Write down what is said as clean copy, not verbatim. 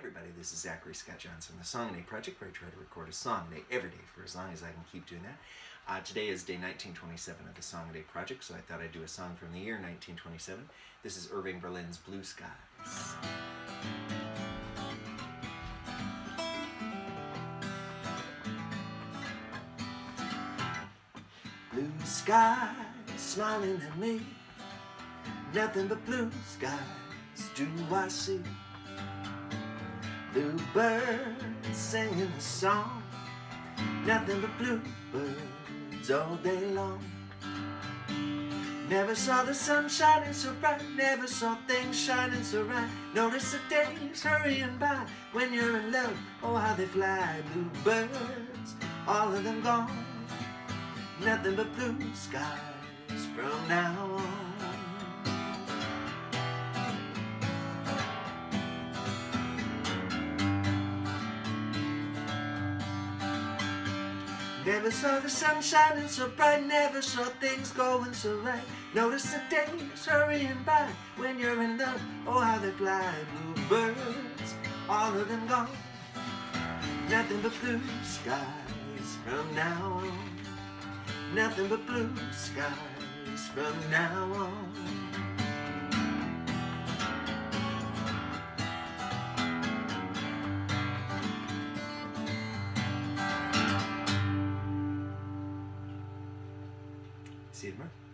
everybody, this is Zachary Scott Johnson, the Song a Day Project, where I try to record a song a day every day for as long as I can keep doing that. Today is day 1927 of the Song a Day Project, so I thought I'd do a song from the year 1927. This is Irving Berlin's Blue Skies. Blue skies smiling at me, nothing but blue skies do I see. Blue birds singing a song, nothing but blue birds all day long. Never saw the sun shining so bright, never saw things shining so right. Notice the days hurrying by when you're in love, oh how they fly. Blue birds, all of them gone, nothing but blue skies from now on. Never saw the sun shining so bright, never saw things going so right. Notice the days hurrying by when you're in love, oh how they fly. Blue birds, all of them gone, nothing but blue skies from now on. Nothing but blue skies from now on. See you tomorrow.